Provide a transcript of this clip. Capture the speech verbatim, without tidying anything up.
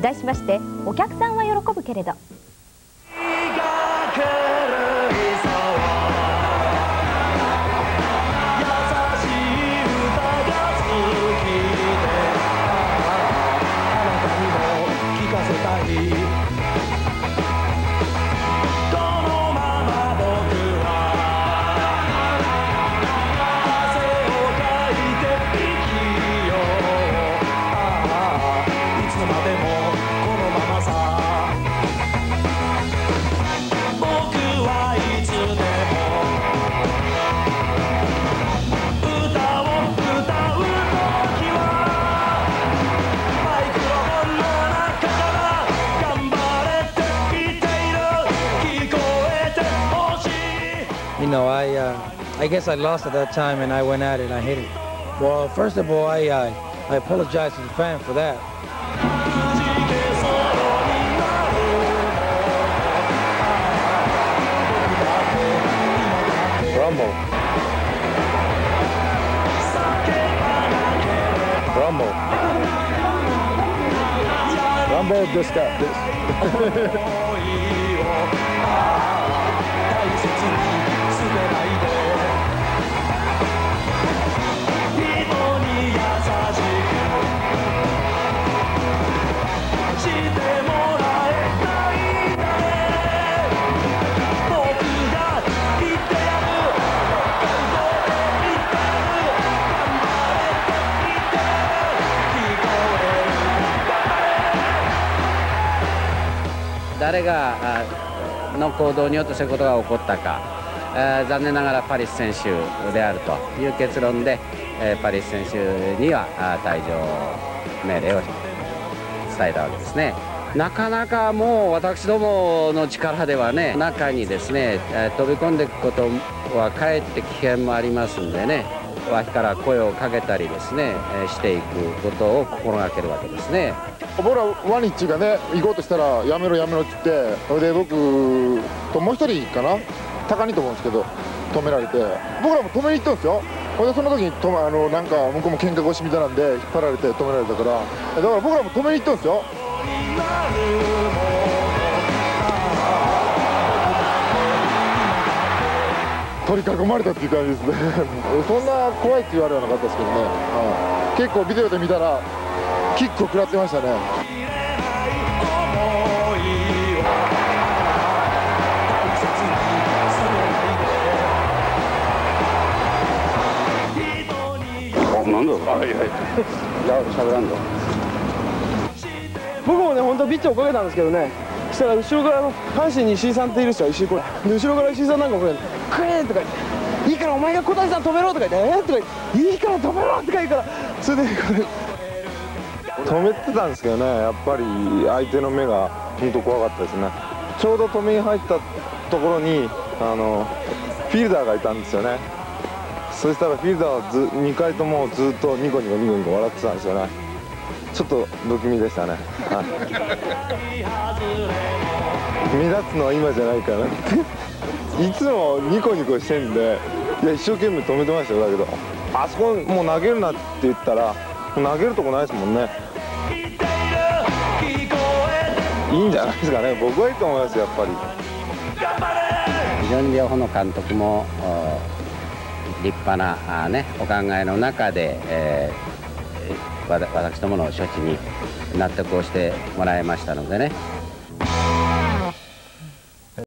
題しまして「お客さんは喜ぶけれど」。 You know, I, uh, I guess I lost at that time, and I went at it and I hit it. Well, first of all, I, I, I apologize to the fan for that. Rumble. Rumble. Rumble just got this. 誰がの行動によってそういうことが起こったか、えー、残念ながらパリス選手であるという結論で、えー、パリス選手には退場命令を伝えたわけですね。なかなかもう私どもの力ではね、中にですね、えー、飛び込んでいくことはかえって危険もありますんでね、脇から声をかけたりですね、えー、していくことを心がけるわけですね。 僕らワニッチがね行こうとしたらやめろやめろって言って、それで僕ともう一人かな、高荷と思うんですけど止められて、僕らも止めに行ったんですよ。ほんでその時にとあのなんか向こうも喧嘩腰みたいなんで引っ張られて止められたから、だから僕らも止めに行ったんですよ。取り囲まれたっていう感じですね。そんな怖いって言われはなかったですけどね、はい、結構ビデオで見たらキックを食らってましたね。 あ、なんだろう。はいはい。いや、喋らんぞ。 僕もね、本当はピッチャーをかけたんですけどね、そしたら後ろからの阪神に石井さんっている人は石井これで、後ろから石井さんなんかこれ「クエー!」とか言って「いいからお前が小谷さん止めろ」とか言って「えー?」とか言って「いいから止めろ」とか言うから、それでこれ。 止めてたんですけどね、やっぱり相手の目が本当怖かったですね。ちょうど止めに入ったところにあのフィールダーがいたんですよね。そしたらフィールダーはずにかいともずっとニコニコニコニコ笑ってたんですよね。ちょっと不気味でしたね、はい、目立つのは今じゃないかなっていつもニコニコしてんで、いや一生懸命止めてましたよ。だけどあそこもう投げるなって言ったら投げるとこないですもんね。いいんじゃないですかね。僕はいいと思いますよ、やっぱり。 非常に両方の監督も立派な、ね、お考えの中で、えー、私どもの処置に納得をしてもらいましたのでね。